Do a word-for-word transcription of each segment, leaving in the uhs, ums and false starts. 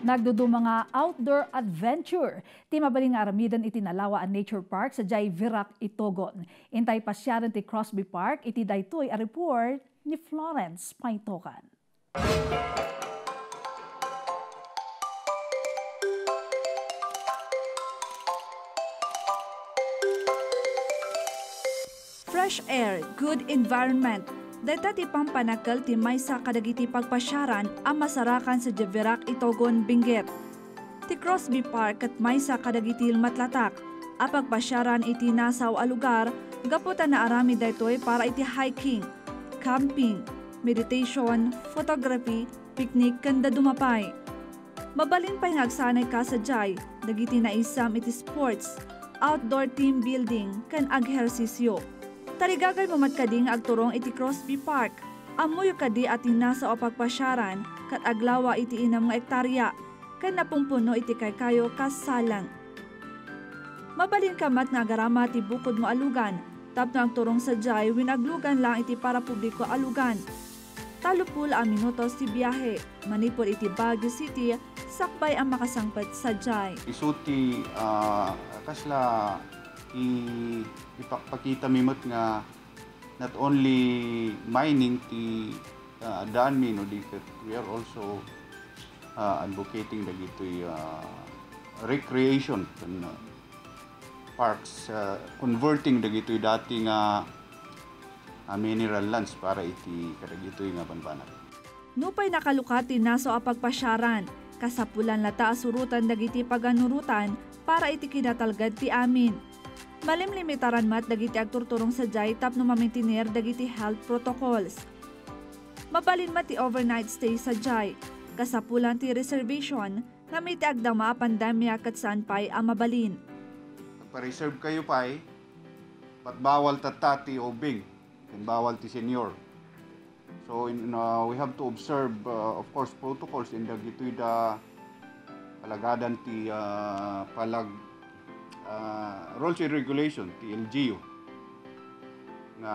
Nagduduma nga outdoor adventure. Ti mabalin nga aramiden iti nalawa a nature park sa jay Virac, Itogon. Intay pasyaren ti Crosby Park iti daytoy a report ni Florence Itogon. Fresh air, good environment. Data ti pampanakal ti maysa kadagiti pagpasyaran ang masarakan sa Virac, Itogon, Benguet. Ti Crosby Park at maysa kadagiti matlatak. A pagpasyaran iti nasaw a lugar, gaputan na arami daytoy para iti hiking, camping, meditation, photography, picnic kanda dumapay. Mabalin pa'y ngagsanay ka sa jay, dagiti na isam iti sports, outdoor team building, kan aghersisyo. Tarigagay mamadkading agturong iti Crosby Park. Amuyo kadi ati nasa o pagpasyaran kat aglawa iti inam nga ektarya kan napungpuno iti kaykayo kasalang. Mabalin kamat nga agarama ti bukod mo alugan tapno ang turong sa jay winaglugan lang iti para publiko alugan. Talupul a minutos ti biyahe manipol iti Baguio City sakbay ang makasangpet sa jay. Isuti uh, kasla i ipakita mimot nga not only mining ti uh, daan mi no di we are also uh, advocating dagitoy uh, recreation and uh, parks uh, converting dagitoy dati nga uh, mineral lands para iti kadagitoy nga banbanat. Nupay nakalukati naso a pagpasyaran kasapulan lata asurutan dagiti paganurutan para iti kinatalgad ti amin. Malimlimitaran mat dagiti agturturong sa jay tapno mamintinir dagiti health protocols. Mabalin mat ti overnight stay sa jay. Kasapulan ti reservation na may ti agdama pandemya kat saan pa'y ang mabalin. Pagpa-reserve kayo pa'y pat bawal tatati o bing and bawal ti senior. So in, uh, we have to observe uh, of course protocols in dagitoy da palagadan ti uh, palag Uh, rules and regulation, T L G U, nga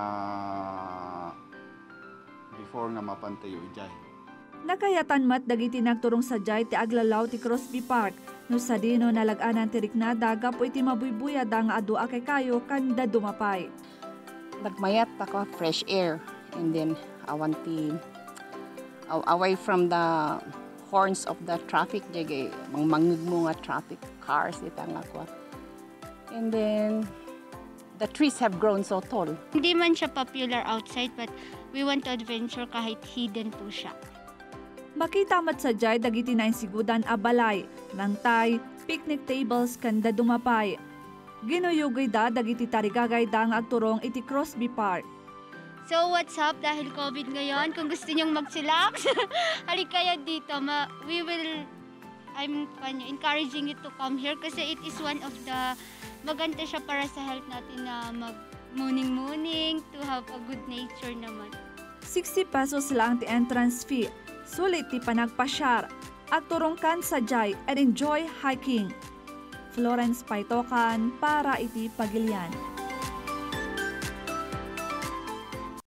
before nga mapantayo ijay. Nakayatan mat dagiti nagturong sa jay ti aglalaw ti Crosby Park, no sa dino nalaganan ti riknada gapo iti mabuybuya da nga adu akay kayo kanda dumapay. Nagmayat ako fresh air and then I want to uh, away from the horns of the traffic jay mangmangig mo nga traffic cars itang ako. And then, the trees have grown so tall. Hindi man siya popular outside but we want to adventure kahit hidden po siya. Makita mat sa jay dagiti na insigudan a balay, nangtay, picnic tables kanda dumapay. Ginuyugay da dagiti tarigagay da nga agturong iti Crosby Park. So what's up dahil COVID ngayon? Kung gusto niyong mag-chillax, halik kayo dito. Ma we will, I'm encouraging you to come here kasi it is one of the maganda siya para sa health natin na mag-mooning-mooning, to have a good nature naman. sixty pesos lang ti entrance fee. Sulit ti panagpasyar. Agturong kan sa jay and enjoy hiking. Florence Itogon para iti Pagilian.